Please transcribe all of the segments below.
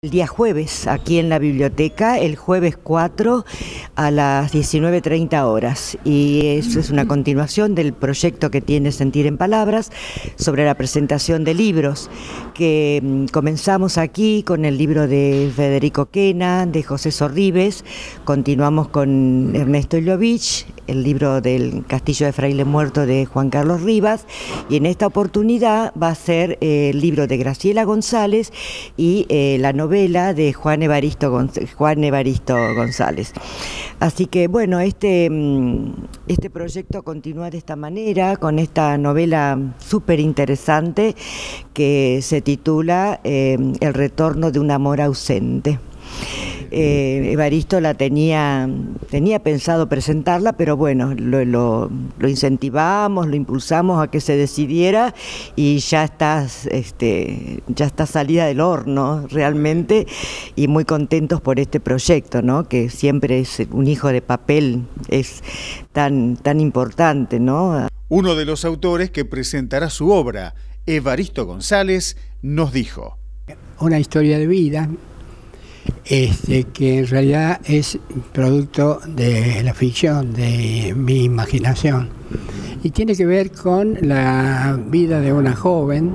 El día jueves, aquí en la biblioteca, el jueves 4 a las 19:30 horas. Y eso es una continuación del proyecto que tiene Sentir en Palabras sobre la presentación de libros, que comenzamos aquí con el libro de Federico Quena, de José Sorribes, continuamos con Ernesto Illovich, el libro del Castillo de Fraile Muerto de Juan Carlos Rivas, y en esta oportunidad va a ser el libro de Graciela González y la novela de Juan Evaristo González. Así que bueno, este proyecto continúa de esta manera, con esta novela súper interesante que se titula El retorno de un amor ausente. Evaristo tenía pensado presentarla, pero bueno, lo incentivamos, lo impulsamos a que se decidiera y ya está salida del horno realmente, y muy contentos por este proyecto, ¿no? Que siempre es un hijo de papel, es tan importante, ¿no? Uno de los autores que presentará su obra, Evaristo González, nos dijo: una historia de vida que en realidad es producto de la ficción, de mi imaginación, y tiene que ver con la vida de una joven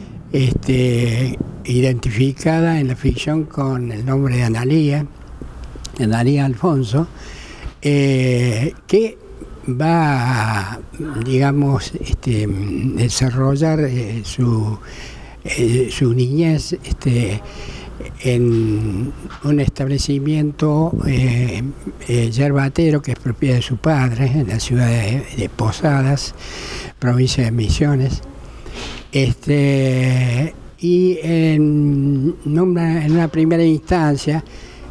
identificada en la ficción con el nombre de Analía Alfonso, que va a, digamos, desarrollar su niñez en un establecimiento yerbatero que es propiedad de su padre en la ciudad de Posadas, provincia de Misiones, y en una primera instancia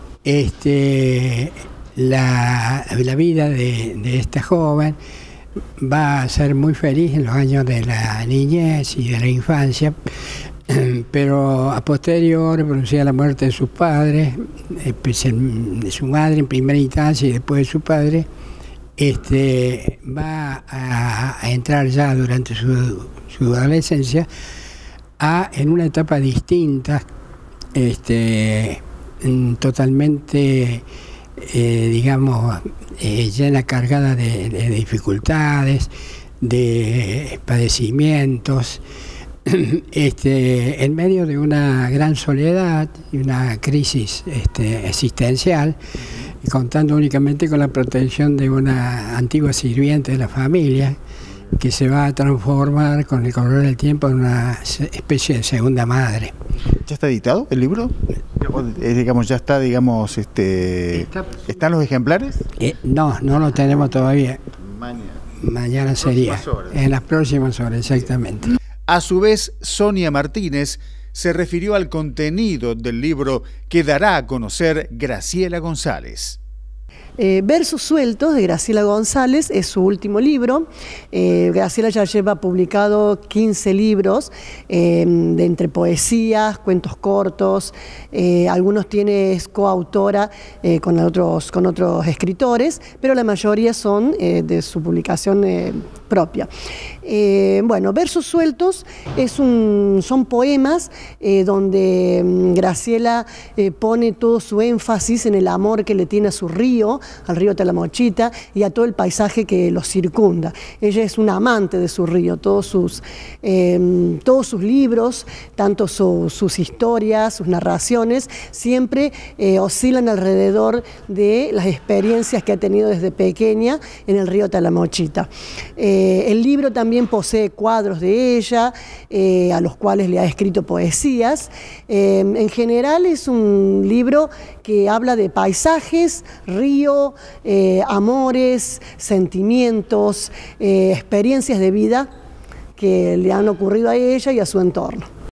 la vida de esta joven va a ser muy feliz en los años de la niñez y de la infancia, pero a posterior, producida la muerte de sus padres, de su madre en primera instancia y después de su padre, va a entrar ya durante su adolescencia en una etapa distinta, totalmente, digamos, llena, cargada de dificultades, de padecimientos, en medio de una gran soledad y una crisis existencial, contando únicamente con la protección de una antigua sirviente de la familia, que se va a transformar con el correr del tiempo en una especie de segunda madre. ¿Ya está editado el libro? Digamos, ya está, digamos, ¿están los ejemplares? No lo tenemos todavía. Mañana sería. En las próximas horas, exactamente. A su vez, Sonia Martínez se refirió al contenido del libro que dará a conocer Graciela González. Versos sueltos de Graciela González es su último libro. Graciela ya lleva publicado 15 libros, entre poesías, cuentos cortos, algunos es coautora con otros escritores, pero la mayoría son de su publicación propia. Bueno, Versos sueltos son poemas donde Graciela pone todo su énfasis en el amor que le tiene a su río, al río Talamochita, y a todo el paisaje que lo circunda. Ella es una amante de su río. Todos sus libros, tanto sus historias, sus narraciones, siempre oscilan alrededor de las experiencias que ha tenido desde pequeña en el río Talamochita. El libro también posee cuadros de ella, a los cuales le ha escrito poesías. En general es un libro que habla de paisajes, río, amores, sentimientos, experiencias de vida que le han ocurrido a ella y a su entorno.